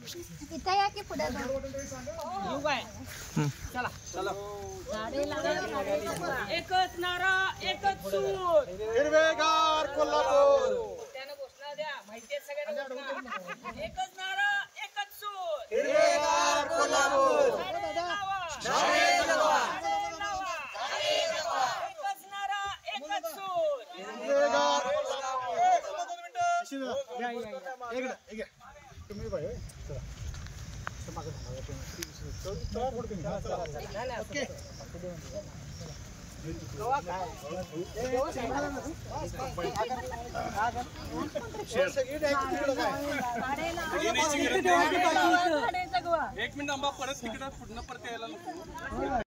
इथं या की पुढे येऊ काय चला चला एकच नारा एकच सूर हिरवेगार कोल्हापूर त्यानं घोषणा द्या माहिती आहे सगळ्यांना घोषणा एकच नारा एकच सूर हिरवेगार कोल्हापूर एकच नारा एकच सूर हिरवेगार इकडे तुम्ही बाय चला मागे चला पुढे तुम्ही ओके एक मिनिट आंबा परत तिकडे पुढनं परत यायला नको